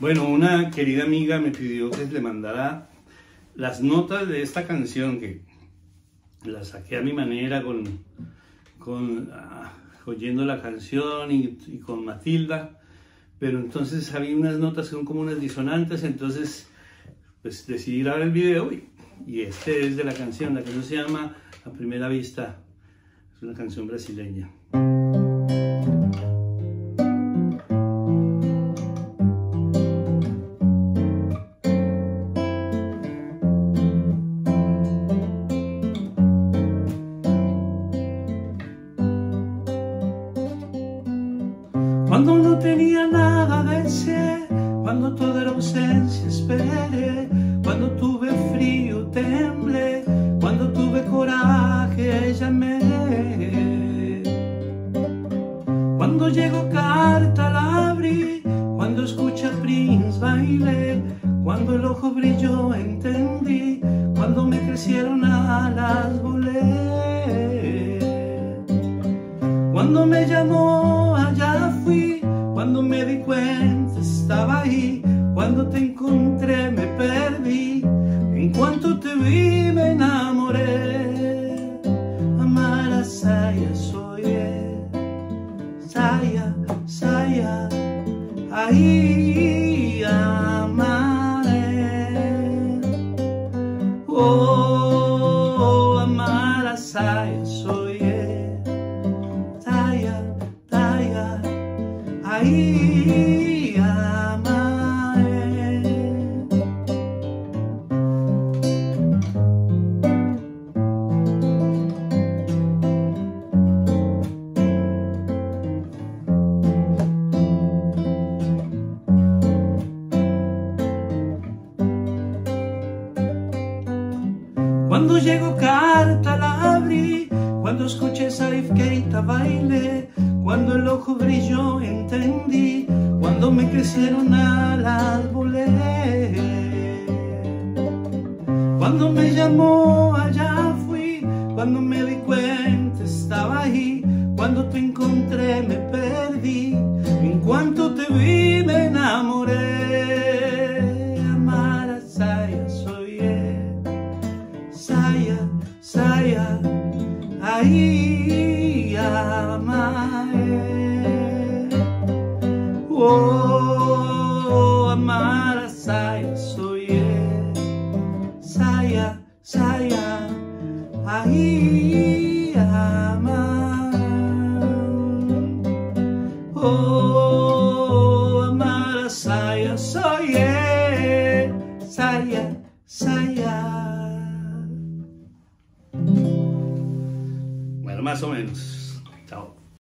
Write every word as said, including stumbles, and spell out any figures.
Bueno, una querida amiga me pidió que le mandara las notas de esta canción, que la saqué a mi manera con, con uh, oyendo la canción y, y con Matilda, pero entonces había unas notas que son como unas disonantes, entonces pues decidí grabar el video y, y este es de la canción. La canción se llama A Primera Vista, es una canción brasileña. Cuando no tenía nada deseé, cuando toda era ausencia esperé, cuando tuve frío temblé, cuando tuve coraje llamé. Cuando llegó carta la abrí, cuando escuché a Prince bailé, cuando el ojo brilló entendí, cuando me crecieron alas volé. Cuando me llamó allá fui, cuando me di cuenta estaba ahí, cuando te encontré me perdí, en cuanto te vi me enamoré. Amar a Saya soy él, Saya, Saya, ahí amaré. Oh, amar a Saya soy él, Saya, Saya, ahí amaré. Cuando llegó carta la abrí, cuando escuché Salif Keita bailé, cuando el ojo brilló entendí, cuando me crecieron alas volé. Cuando me llamó allá fui, cuando me di cuenta estaba ahí, cuando te encontré me perdí, en cuanto te vi me enamoré. Amar a Saya soy él, Saya, Saya, ahí amaré. Oh, amar a Saya soy él, Saya, Saya, ahí amaré. Oh, amar a Saya soy él, Saya, Saya. Bueno, más o menos.